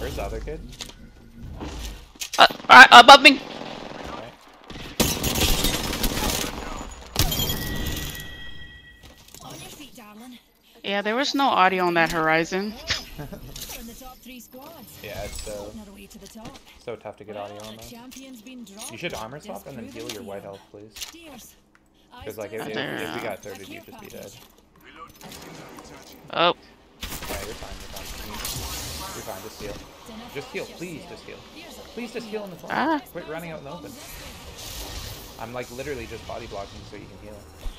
Where's the other kid? Above me. Okay. On your feet, darling. Yeah, there was no audio on that Horizon. We're in the top 3 squads. Yeah, it's On our way to the top. so tough to get audio on The that. champion's been dropped. You should armor swap and then heal Disproven your white heel. health, please. Dears, I Because like still if stand we got a 30, care you'd just be dead. package. Oh. Yeah, you're fine. You're fine. Just heal. Just heal. Please just heal. Please just heal in the front. Ah. Quit running out in the open. I'm like literally just body blocking so you can heal.